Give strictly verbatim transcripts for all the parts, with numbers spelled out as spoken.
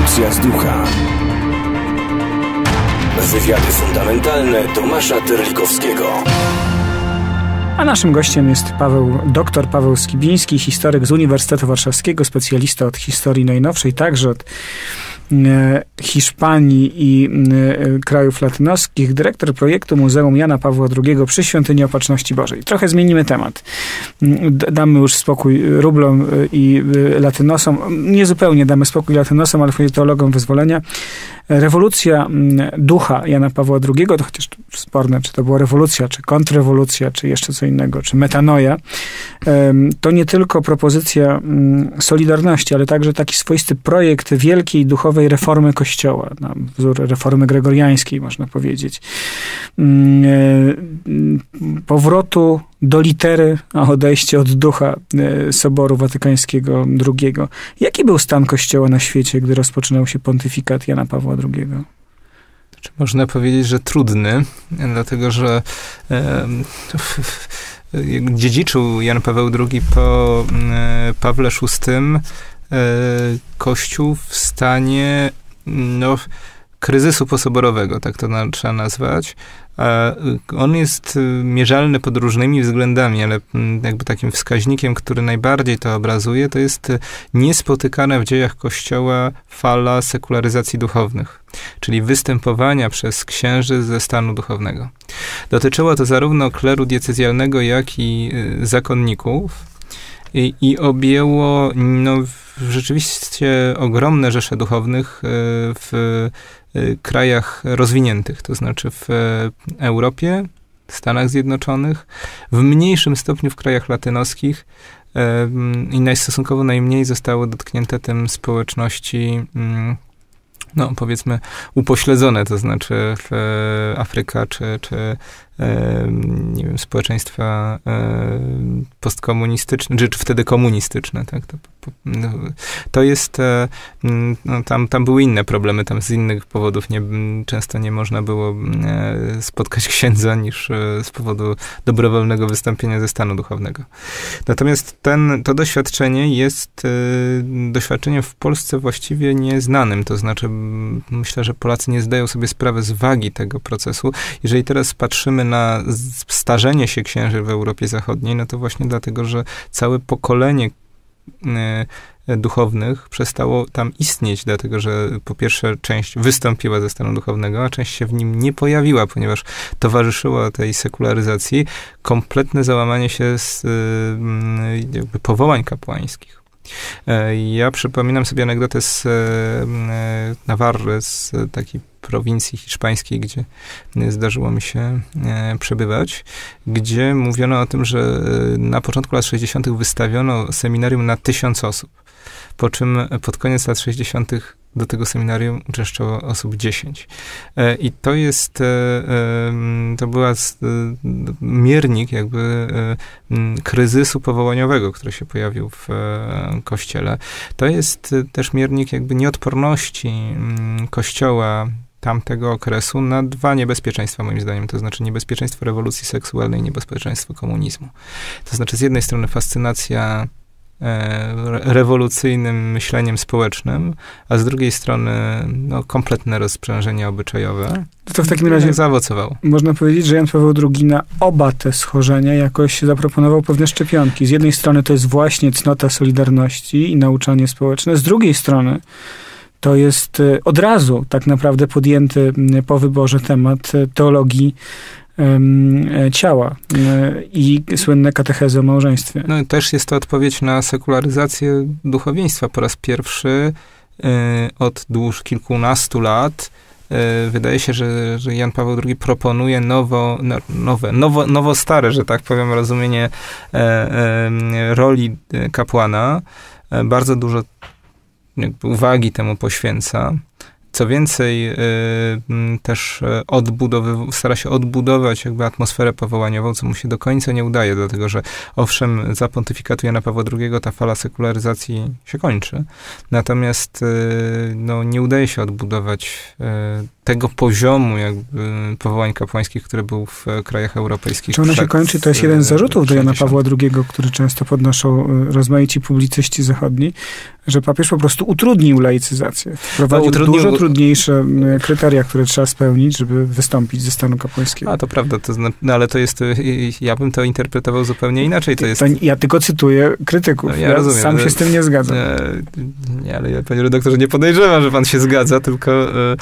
Rewolucja z ducha. Wywiady fundamentalne Tomasza Terlikowskiego. A naszym gościem jest Paweł, dr Paweł Skibiński, historyk z Uniwersytetu Warszawskiego, specjalista od historii najnowszej, także od e, Hiszpanii i e, krajów latynoskich, dyrektor projektu Muzeum Jana Pawła drugiego przy Świątyni Opatrzności Bożej. Trochę zmienimy temat. D- damy już spokój rublom i e, latynosom. Nie zupełnie damy spokój latynosom, ale teologom wyzwolenia. Rewolucja ducha Jana Pawła drugiego, to chociaż sporne, czy to była rewolucja, czy kontrrewolucja, czy jeszcze co innego, czy metanoja, to nie tylko propozycja solidarności, ale także taki swoisty projekt wielkiej duchowej reformy Kościoła, na wzór reformy gregoriańskiej, można powiedzieć. Powrotu do litery, a odejście od ducha Soboru Watykańskiego drugiego. Jaki był stan Kościoła na świecie, gdy rozpoczynał się pontyfikat Jana Pawła drugiego? Można powiedzieć, że trudny, dlatego że e, dziedziczył Jan Paweł drugi po e, Pawle szóstym e, Kościół w stanie no, kryzysu posoborowego, tak to na, trzeba nazwać. A on jest mierzalny pod różnymi względami, ale jakby takim wskaźnikiem, który najbardziej to obrazuje, to jest niespotykana w dziejach Kościoła fala sekularyzacji duchownych, czyli występowania przez księży ze stanu duchownego. Dotyczyło to zarówno kleru diecezjalnego, jak i zakonników i, i objęło no, rzeczywiście ogromne rzesze duchownych w krajach rozwiniętych, to znaczy w Europie, Stanach Zjednoczonych, w mniejszym stopniu w krajach latynoskich i stosunkowo najmniej zostały dotknięte tym społeczności, no powiedzmy, upośledzone, to znaczy w Afryka czy, czy nie wiem, społeczeństwa postkomunistyczne, czy, czy wtedy komunistyczne, tak? To, no, to jest, no, tam, tam były inne problemy, tam z innych powodów nie, często nie można było spotkać księdza niż z powodu dobrowolnego wystąpienia ze stanu duchownego. Natomiast ten, to doświadczenie jest doświadczeniem w Polsce właściwie nieznanym, to znaczy myślę, że Polacy nie zdają sobie sprawy z wagi tego procesu. Jeżeli teraz patrzymy na starzenie się księży w Europie Zachodniej, no to właśnie dlatego, że całe pokolenie duchownych przestało tam istnieć, dlatego że po pierwsze część wystąpiła ze stanu duchownego, a część się w nim nie pojawiła, ponieważ towarzyszyło tej sekularyzacji kompletne załamanie się z jakby powołań kapłańskich. Ja przypominam sobie anegdotę z Nawarry, z takiej prowincji hiszpańskiej, gdzie zdarzyło mi się przebywać, gdzie mówiono o tym, że na początku lat sześćdziesiątych wystawiono seminarium na tysiąc osób, po czym pod koniec lat sześćdziesiątych do tego seminarium uczęszczało osób dziesięć. I to jest, to była miernik jakby kryzysu powołaniowego, który się pojawił w Kościele. To jest też miernik jakby nieodporności Kościoła tamtego okresu na dwa niebezpieczeństwa, moim zdaniem. To znaczy niebezpieczeństwo rewolucji seksualnej i niebezpieczeństwo komunizmu. To znaczy z jednej strony fascynacja rewolucyjnym myśleniem społecznym, a z drugiej strony no, kompletne rozprzężenie obyczajowe. To w takim razie zaowocowało. Można powiedzieć, że Jan Paweł drugi na oba te schorzenia jakoś zaproponował pewne szczepionki. Z jednej strony to jest właśnie cnota solidarności i nauczanie społeczne, z drugiej strony to jest od razu tak naprawdę podjęty po wyborze temat teologii ciała i słynne katechezy o małżeństwie. No też jest to odpowiedź na sekularyzację duchowieństwa. Po raz pierwszy od dłuż kilkunastu lat wydaje się, że, że Jan Paweł drugi proponuje nowo, nowe, nowo, nowo stare, że tak powiem, rozumienie roli kapłana. Bardzo dużo jakby uwagi temu poświęca. Co więcej, y, też odbudowy, stara się odbudować jakby atmosferę powołaniową, co mu się do końca nie udaje, dlatego że owszem, za pontyfikatu Jana Pawła drugiego ta fala sekularyzacji się kończy, natomiast y, no, nie udaje się odbudować y, tego poziomu jakby powołań kapłańskich, który był w krajach europejskich. Czy ono się kończy? To jest jeden z zarzutów do Jana Pawła drugiego, który często podnoszą rozmaici publicyści zachodni, że papież po prostu utrudnił laicyzację. Wprowadził no, utrudnił... dużo trudniejsze kryteria, które trzeba spełnić, żeby wystąpić ze stanu kapłańskiego. A to prawda, to zna... no, ale to jest, ja bym to interpretował zupełnie inaczej. To jest... To ja tylko cytuję krytyków. No, ja, ja rozumiem, sam się z tym nie zgadzam. Nie, ale ja, panie redaktorze, nie podejrzewam, że pan się zgadza, tylko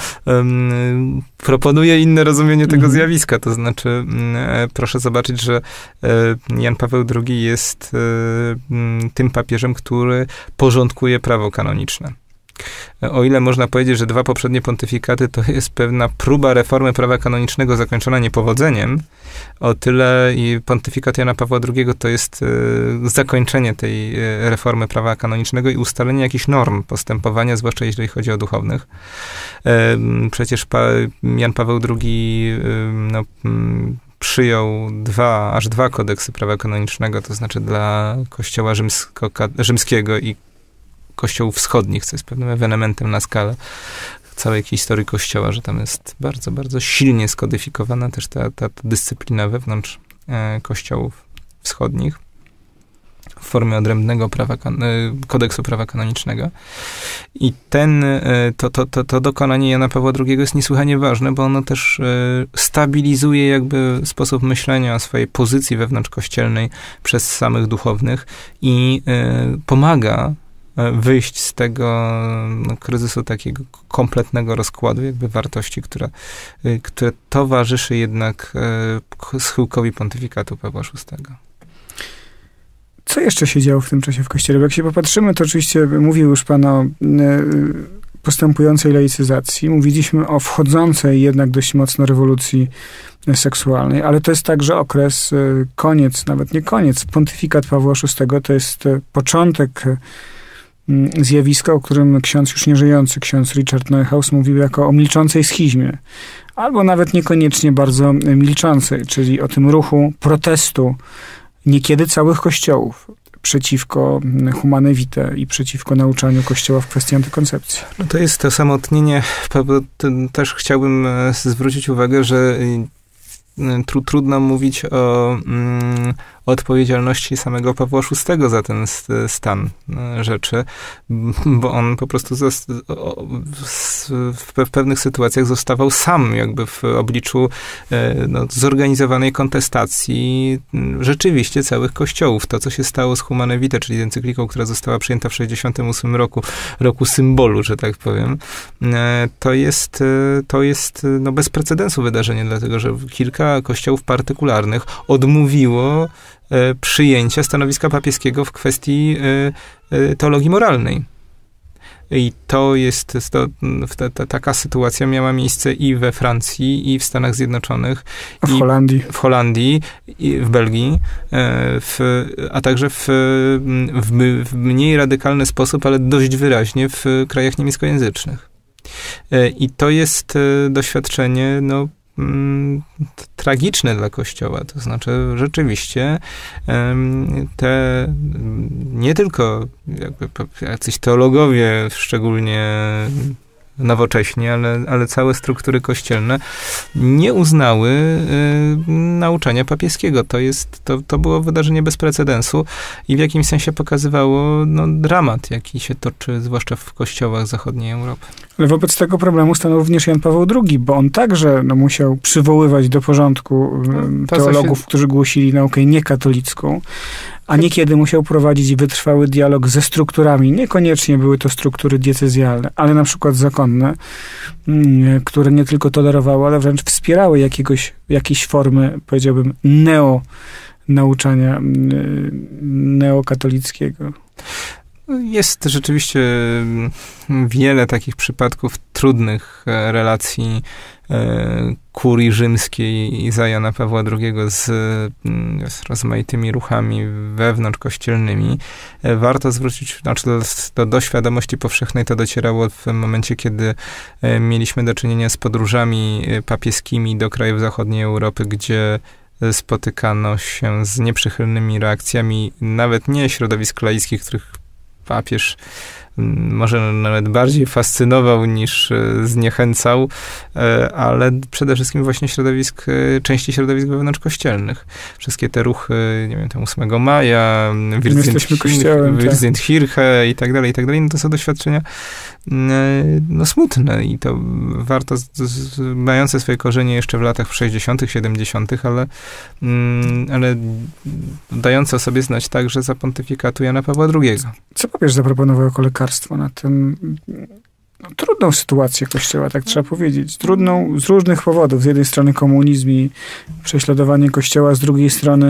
um, proponuję inne rozumienie tego mm. zjawiska. To znaczy, um, proszę zobaczyć, że um, Jan Paweł drugi jest um, tym papieżem, który porządkuje prawo kanoniczne. O ile można powiedzieć, że dwa poprzednie pontyfikaty to jest pewna próba reformy prawa kanonicznego zakończona niepowodzeniem, o tyle i pontyfikat Jana Pawła drugiego to jest y, zakończenie tej y, reformy prawa kanonicznego i ustalenie jakichś norm postępowania, zwłaszcza jeżeli chodzi o duchownych. Y, przecież pa, Jan Paweł drugi y, no, y, przyjął dwa, aż dwa kodeksy prawa kanonicznego, to znaczy dla Kościoła rzymsko, rzymskiego i Kościołów wschodnich, co jest pewnym ewenementem na skalę całej historii Kościoła, że tam jest bardzo, bardzo silnie skodyfikowana też ta, ta, ta dyscyplina wewnątrz e, Kościołów wschodnich w formie odrębnego prawa, e, kodeksu prawa kanonicznego. I ten, e, to, to, to, to dokonanie Jana Pawła drugiego jest niesłychanie ważne, bo ono też e, stabilizuje jakby sposób myślenia o swojej pozycji wewnątrzkościelnej przez samych duchownych i e, pomaga wyjść z tego no, kryzysu takiego kompletnego rozkładu jakby wartości, która, które towarzyszy jednak e, schyłkowi pontyfikatu Pawła szóstego. Co jeszcze się działo w tym czasie w Kościele? Bo jak się popatrzymy, to oczywiście mówił już pan o e, postępującej laicyzacji. Mówiliśmy o wchodzącej jednak dość mocno rewolucji seksualnej, ale to jest także okres, e, koniec, nawet nie koniec, pontyfikat Pawła szóstego to jest e, początek zjawiska, o którym ksiądz już nieżyjący, ksiądz Richard Neuhaus mówił jako o milczącej schizmie, albo nawet niekoniecznie bardzo milczącej, czyli o tym ruchu protestu niekiedy całych kościołów przeciwko humane vitae i przeciwko nauczaniu Kościoła w kwestii antykoncepcji. No to jest to samotnienie. Też chciałbym zwrócić uwagę, że tru, trudno mówić o mm, odpowiedzialności samego Pawła szóstego za ten stan rzeczy, bo on po prostu w pewnych sytuacjach zostawał sam jakby w obliczu no, zorganizowanej kontestacji rzeczywiście całych kościołów. To, co się stało z Humane Vitae, czyli encykliką, która została przyjęta w sześćdziesiątym ósmym roku, roku symbolu, że tak powiem, to jest, to jest no, bez precedensu wydarzenie, dlatego, że kilka kościołów partykularnych odmówiło przyjęcia stanowiska papieskiego w kwestii teologii moralnej. I to jest, to, ta, ta, taka sytuacja miała miejsce i we Francji, i w Stanach Zjednoczonych, w i Holandii, w Holandii, i w Belgii, w, a także w, w, w mniej radykalny sposób, ale dość wyraźnie w krajach niemieckojęzycznych. I to jest doświadczenie, no, tragiczne dla Kościoła. To znaczy rzeczywiście te nie tylko jakby jacyś teologowie, szczególnie nowocześni, ale, ale całe struktury kościelne nie uznały y, nauczania papieskiego. To jest, to, to było wydarzenie bez precedensu i w jakimś sensie pokazywało no, dramat, jaki się toczy, zwłaszcza w kościołach zachodniej Europy. Ale wobec tego problemu stanął również Jan Paweł drugi, bo on także no, musiał przywoływać do porządku no, teologów, się... którzy głosili naukę niekatolicką, a niekiedy musiał prowadzić wytrwały dialog ze strukturami. Niekoniecznie były to struktury diecezjalne, ale na przykład zakonne, które nie tylko tolerowały, ale wręcz wspierały jakiegoś, jakieś formy, powiedziałbym, neo nauczania neokatolickiego. Jest rzeczywiście wiele takich przypadków trudnych relacji kurii rzymskiej i za Jana Pawła drugiego z, z rozmaitymi ruchami wewnątrzkościelnymi. Warto zwrócić, znaczy do, do, do świadomości powszechnej to docierało w momencie, kiedy mieliśmy do czynienia z podróżami papieskimi do krajów zachodniej Europy, gdzie spotykano się z nieprzychylnymi reakcjami, nawet nie środowisk laickich, których papież może nawet bardziej fascynował niż zniechęcał, ale przede wszystkim właśnie środowisk, części środowisk wewnątrzkościelnych. Wszystkie te ruchy, nie wiem, tam ósmego maja, Wirtshirche i tak dalej, i tak dalej, no to są doświadczenia no smutne i to warto, z, z, mające swoje korzenie jeszcze w latach sześćdziesiątych, siedemdziesiątych, ale, ale dające o sobie znać także za pontyfikatu Jana Pawła drugiego. Co papież zaproponował jako lekarstwo na tę no, trudną sytuację Kościoła, tak trzeba powiedzieć. Trudną z różnych powodów. Z jednej strony komunizm i prześladowanie Kościoła, z drugiej strony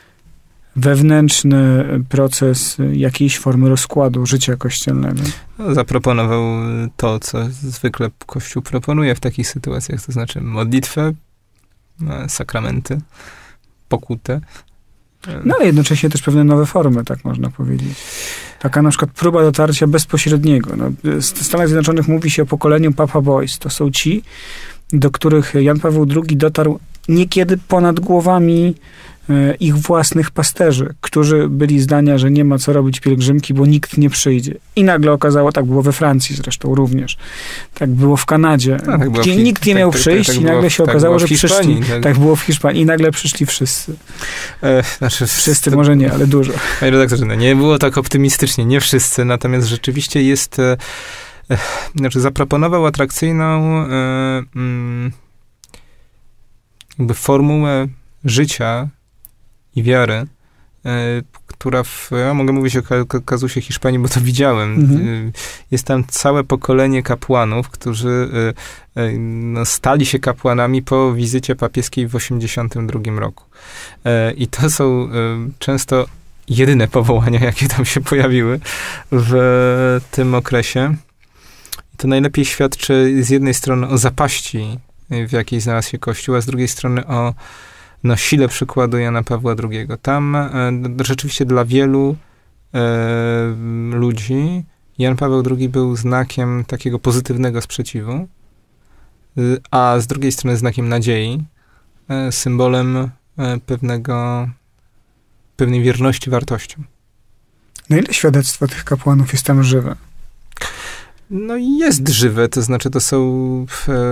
wewnętrzny proces jakiejś formy rozkładu życia kościelnego. No, zaproponował to, co zwykle Kościół proponuje w takich sytuacjach, to znaczy modlitwę, sakramenty, pokutę. No ale jednocześnie też pewne nowe formy, tak można powiedzieć. Taka na przykład próba dotarcia bezpośredniego. No, w Stanach Zjednoczonych mówi się o pokoleniu Papa Boys. To są ci, do których Jan Paweł drugi dotarł niekiedy ponad głowami ich własnych pasterzy, którzy byli zdania, że nie ma co robić pielgrzymki, bo nikt nie przyjdzie. I nagle okazało, tak było we Francji zresztą również, tak było w Kanadzie, A, tak gdzie nikt nie tak, miał tak, przyjść tak, tak, i nagle się tak okazało, że przyszli. Tak. tak było w Hiszpanii i nagle przyszli wszyscy. E, znaczy, wszyscy to, może nie, ale dużo. Panie redaktorze, no nie było tak optymistycznie, nie wszyscy, natomiast rzeczywiście jest, e, e, znaczy zaproponował atrakcyjną e, mm, jakby formułę życia i wiary, y, która w, ja mogę mówić o kazusie Hiszpanii, bo to widziałem. Mhm. Y, jest tam całe pokolenie kapłanów, którzy y, y, no, stali się kapłanami po wizycie papieskiej w osiemdziesiątym drugim roku. Y, I to są y, często jedyne powołania, jakie tam się pojawiły w tym okresie. I to najlepiej świadczy z jednej strony o zapaści, w jakiej znalazł się Kościół, a z drugiej strony o no, sile przykładu Jana Pawła drugiego. Tam e, rzeczywiście dla wielu e, ludzi Jan Paweł drugi był znakiem takiego pozytywnego sprzeciwu, e, a z drugiej strony znakiem nadziei, e, symbolem e, pewnego, pewnej wierności wartościom. Na ile świadectwo tych kapłanów jest tam żywe? No i jest żywe, to znaczy to są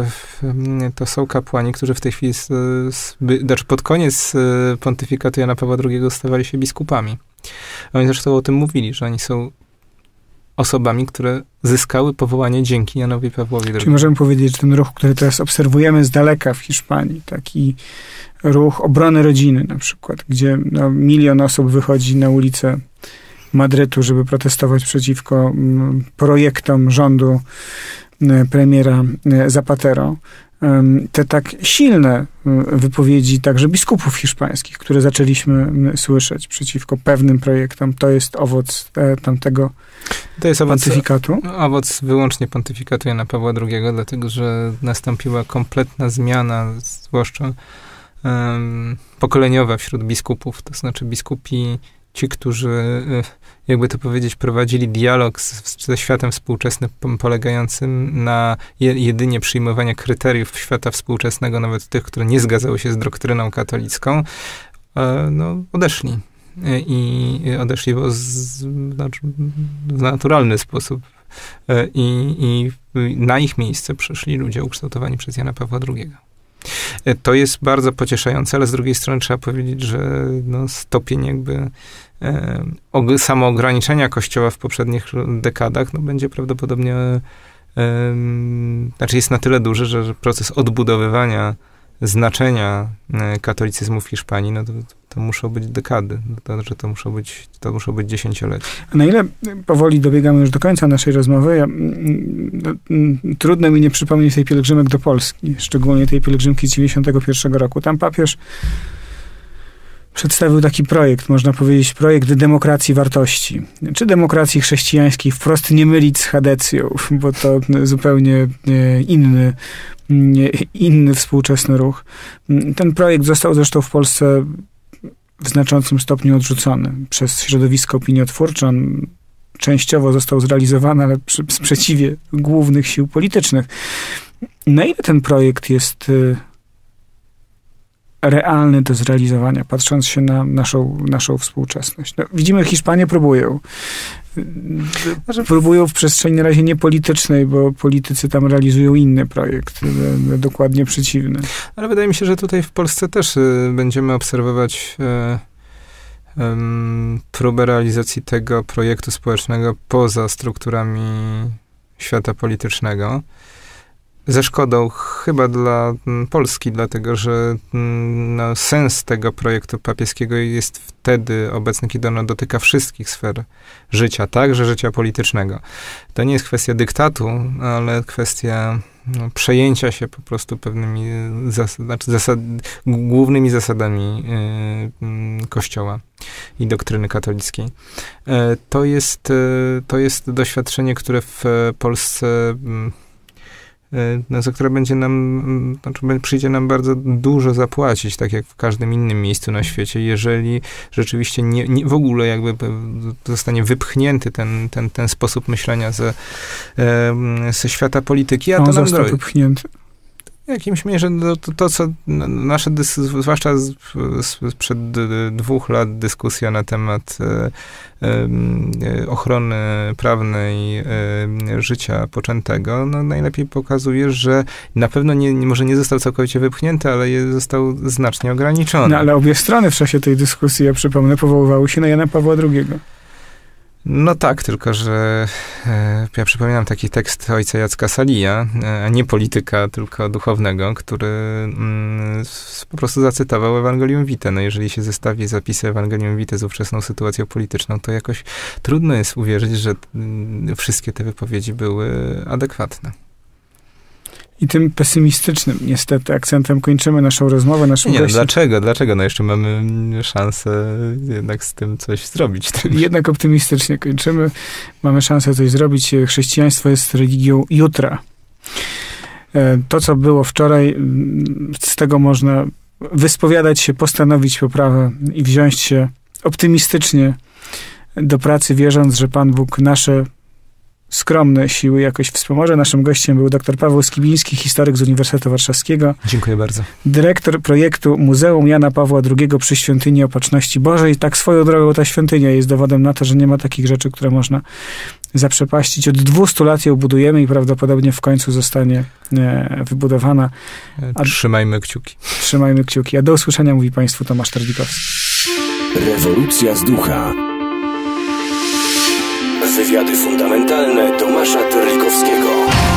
to są kapłani, którzy w tej chwili znaczy pod koniec pontyfikatu Jana Pawła drugiego stawali się biskupami. Oni zresztą o tym mówili, że oni są osobami, które zyskały powołanie dzięki Janowi Pawłowi drugiemu. Czyli możemy powiedzieć, że ten ruch, który teraz obserwujemy z daleka w Hiszpanii, taki ruch obrony rodziny na przykład, gdzie no, milion osób wychodzi na ulicę Madrytu, żeby protestować przeciwko m, projektom rządu m, premiera m, Zapatero. M, te tak silne m, wypowiedzi także biskupów hiszpańskich, które zaczęliśmy m, słyszeć przeciwko pewnym projektom, to jest owoc e, tamtego to jest owoc, pontyfikatu? Owoc wyłącznie pontyfikatu Jana Pawła drugiego, dlatego, że nastąpiła kompletna zmiana, zwłaszcza um, pokoleniowa wśród biskupów, to znaczy biskupi ci, którzy, jakby to powiedzieć, prowadzili dialog z, ze światem współczesnym, polegającym na je, jedynie przyjmowaniu kryteriów świata współczesnego, nawet tych, które nie zgadzały się z doktryną katolicką, no, odeszli. I odeszli w, znaczy, w naturalny sposób. I, I na ich miejsce przyszli ludzie ukształtowani przez Jana Pawła drugiego. To jest bardzo pocieszające, ale z drugiej strony trzeba powiedzieć, że no, stopień jakby e, samoograniczenia Kościoła w poprzednich dekadach no, będzie prawdopodobnie e, znaczy jest na tyle duży, że, że proces odbudowywania znaczenia katolicyzmu w Hiszpanii, no to, to muszą być dekady, to, że to muszą być, to muszą być dziesięciolecia. A na ile powoli dobiegamy już do końca naszej rozmowy, ja, no, trudno mi nie przypomnieć tej pielgrzymek do Polski, szczególnie tej pielgrzymki z dziewięćdziesiątego pierwszego roku. Tam papież przedstawił taki projekt, można powiedzieć, projekt demokracji wartości. Czy demokracji chrześcijańskiej, wprost nie mylić z chadecją, bo to zupełnie inny, inny współczesny ruch. Ten projekt został zresztą w Polsce w znaczącym stopniu odrzucony przez środowisko opiniotwórcze. On częściowo został zrealizowany, ale przy sprzeciwie głównych sił politycznych. Na ile ten projekt jest realny do zrealizowania, patrząc się na naszą, naszą współczesność. No, widzimy, Hiszpanie próbują. Próbują w przestrzeni na razie niepolitycznej, bo politycy tam realizują inny projekt, dokładnie przeciwny. Ale wydaje mi się, że tutaj w Polsce też y, będziemy obserwować y, y, próbę realizacji tego projektu społecznego poza strukturami świata politycznego. Ze szkodą chyba dla Polski, dlatego że no, sens tego projektu papieskiego jest wtedy obecny, kiedy ono dotyka wszystkich sfer życia, także życia politycznego. To nie jest kwestia dyktatu, ale kwestia no, przejęcia się po prostu pewnymi zasad, znaczy zasad, głównymi zasadami y, Kościoła i doktryny katolickiej. Y, to jest, y, to jest doświadczenie, które w Polsce y, No, za które będzie nam, znaczy przyjdzie nam bardzo dużo zapłacić, tak jak w każdym innym miejscu na świecie, jeżeli rzeczywiście nie, nie, w ogóle jakby zostanie wypchnięty ten, ten, ten sposób myślenia ze, ze świata polityki. A On to nam został wypchnięty. W jakimś mierze to, to, to co nasze, dys, zwłaszcza z, z, przed dwóch lat dyskusja na temat e, e, ochrony prawnej e, życia poczętego, no najlepiej pokazuje, że na pewno nie, nie, może nie został całkowicie wypchnięty, ale je, został znacznie ograniczony. No ale obie strony w czasie tej dyskusji, ja przypomnę, powoływały się na Jana Pawła drugiego. No tak, tylko że e, ja przypominam taki tekst ojca Jacka Salija, e, nie polityka, tylko duchownego, który mm, po prostu zacytował Ewangelium Vitae. No jeżeli się zestawi zapisy Ewangelium Vitae z ówczesną sytuacją polityczną, to jakoś trudno jest uwierzyć, że mm, wszystkie te wypowiedzi były adekwatne. I tym pesymistycznym, niestety, akcentem kończymy naszą rozmowę, naszą Nie, no, gości. dlaczego? Dlaczego? No jeszcze mamy szansę jednak z tym coś zrobić. Jednak optymistycznie kończymy. Mamy szansę coś zrobić. Chrześcijaństwo jest religią jutra. To, co było wczoraj, z tego można wyspowiadać się, postanowić poprawę i wziąć się optymistycznie do pracy, wierząc, że Pan Bóg nasze skromne siły jakoś wspomoże. Naszym gościem był dr Paweł Skibiński, historyk z Uniwersytetu Warszawskiego. Dziękuję bardzo. Dyrektor projektu Muzeum Jana Pawła drugiego przy Świątyni Opatrzności Bożej. Tak swoją drogą ta świątynia jest dowodem na to, że nie ma takich rzeczy, które można zaprzepaścić. Od dwustu lat ją budujemy i prawdopodobnie w końcu zostanie e, wybudowana. A, Trzymajmy kciuki. Trzymajmy kciuki. A do usłyszenia mówi Państwu Tomasz Terlikowski. Rewolucja z ducha. Wywiady fundamentalne Tomasza Terlikowskiego.